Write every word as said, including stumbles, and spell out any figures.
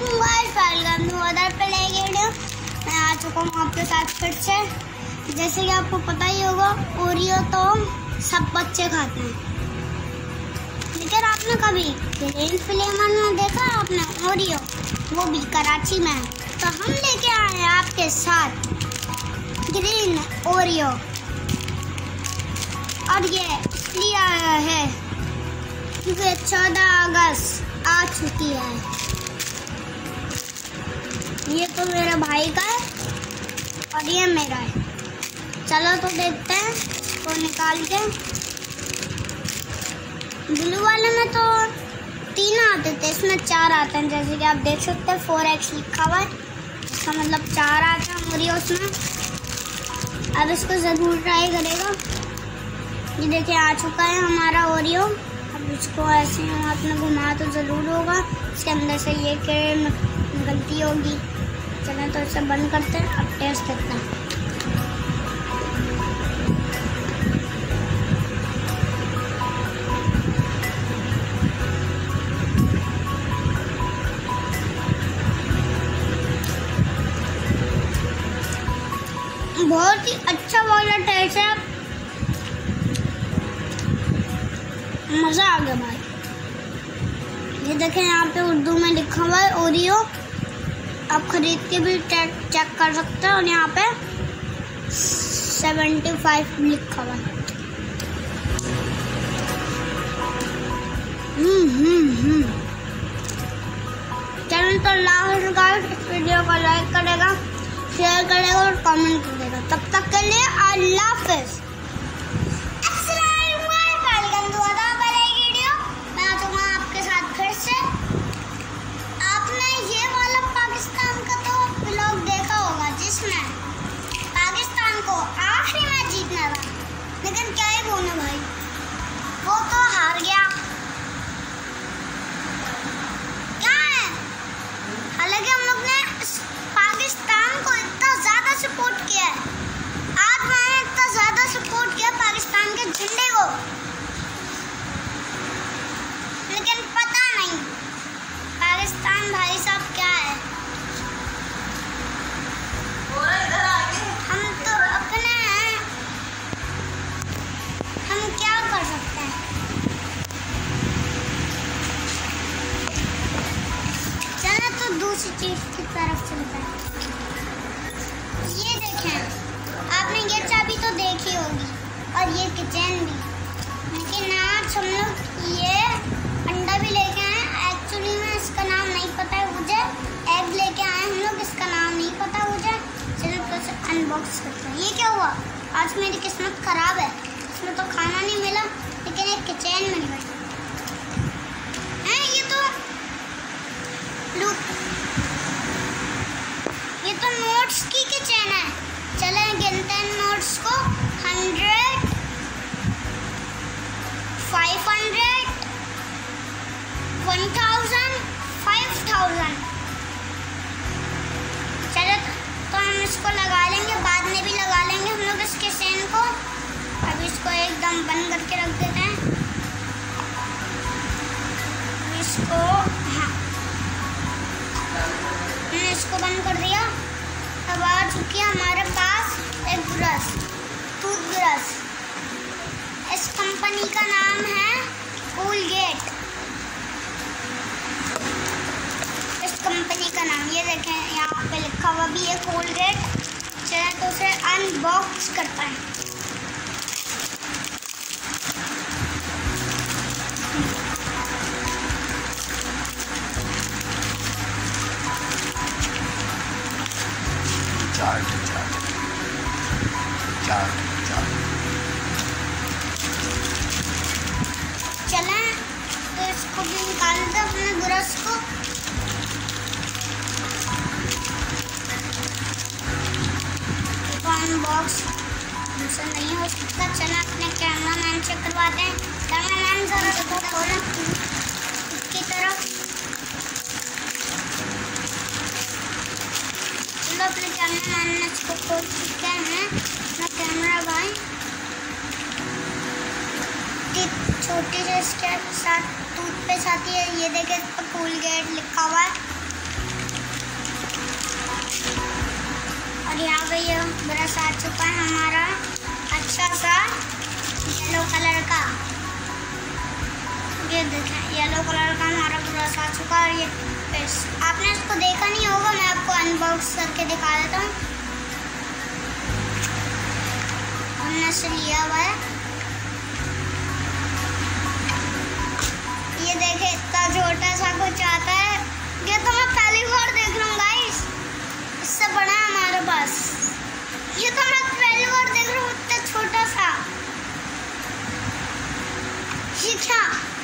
मैं आ चुका हूँ आपके साथ फिर से। जैसे कि आपको पता ही होगा, ओरियो तो सब बच्चे खाते हैं, लेकिन आपने कभी ग्रीन फ्लेवर में देखा आपने ओरियो, वो भी कराची में। तो हम लेके आए हैं आपके साथ ग्रीन ओरियो, और ये इसलिए आया है क्योंकि चौदह अगस्त आ चुकी है। ये तो मेरे भाई का है और ये मेरा है। चलो तो देखते हैं इसको निकाल के। ब्लू वाले में तो तीन आते थे, इसमें चार आते हैं। जैसे कि आप देख सकते हैं फोर एक्स लिखा हुआ है, इसका मतलब चार आते हैं ओरियोस में। अब इसको ज़रूर ट्राई करेगा। ये देखिए आ चुका है हमारा ओरियो। अब इसको ऐसे आपने घुमा तो ज़रूर होगा, इसके अंदर से ये क्रीम निकलती होगी। चलें तो इसे बंद करते हैं, अब टेस्ट करते हैं। बहुत ही अच्छा वाला टेस्ट है, मज़ा आ गया भाई। ये देखें यहाँ पे उर्दू में लिखा हुआ है ओरियो, आप खरीद के भी चेक कर सकते हैं। और यहाँ पे सेवेंटी फाइव लिखा हुआ है। हम्म हम्म हम्म चैनल तो लास्ट गाइस इस वीडियो को लाइक करेगा, शेयर करेगा और कमेंट करेगा। तब तक के लिए अल्लाह हाफिज़। आखिरी मैच जीतना था, लेकिन क्या ही बोलूं भाई, वो तो हार गया। क्या है, हालांकि हम लोग ने पाकिस्तान को इतना ज्यादा सपोर्ट किया है। आज मैंने इतना ज्यादा सपोर्ट किया पाकिस्तान के झंडे को, लेकिन पता नहीं पाकिस्तान भाई साहब क्या है। हम तो अपने हैं, हम क्या कर सकते हैं। चलो तो दूसरी चीज की तरफ चलते हैं। ये देखें, आपने ये चाबी तो देखी होगी और ये किचन भी, लेकिन आज हम लोग ये अंडा भी लेके आए। एक्चुअली में इसका नाम नहीं पता है मुझे, एग लेके आए हम लोग, इसका नाम नहीं पता मुझे। अनबॉक्स करते हैं। ये क्या हुआ, आज मेरी किस्मत खराब है, इसमें तो खाना नहीं मिला लेकिन एक किचन मिल गई है। ये तो लुक, ये तो नोट्स की किचन है। चले गिनते हैं नोट्स को। Hundred, five hundred, one thousand, five thousand. चलो तो हम इसको लगा लेंगे, बाद में भी लगा लेंगे हम लोग इसके चेन को। अब इसको एकदम बंद करके रख देते हैं। अब इसको, हाँ हमने इसको बंद कर दिया। अब आ चुकी है हमारे पास एक ब्रश, टूथ ब्रश। इस कंपनी का नाम है कोलगेट। कंपनी का नाम ये देखें, यहाँ पे लिखा हुआ भी है कोलगेट। चलिए तो उसे अनबॉक्स करता है। चार चार चार चार चलें तो इसको भी निकाल दो अपने ब्रश को। अनबॉक्स मुझसे नहीं हो सकता। चला अपने कैमरा मैन से करवाते हैं। कैमरा मैन जरा देखो, खोलो इसकी तरफ। चलो अपने कैमरा मैन ने इसको खोल चुके हैं। अपना कैमरा भाई छोटी से इसके साथ टूथपेस्ट आती है। ये देखे इस पर कोलगेट लिखा हुआ है। और यहाँ पे ये ब्रश आ चुका है हमारा अच्छा सा येलो कलर का। ये देखें येलो कलर का हमारा ब्रश आ चुका है। और ये पेस्ट आपने इसको देखा नहीं होगा, मैं आपको अनबॉक्स करके दिखा देता हूँ। हमने से लिया हुआ है, ये देखे इतना छोटा सा कुछ आता है। ये तो मैं पहली बार देख रहा हूँ गाइस, इससे बड़ा है हमारे पास। ये तो मैं पहली बार देख रहा हूँ इतना छोटा सा। ये क्या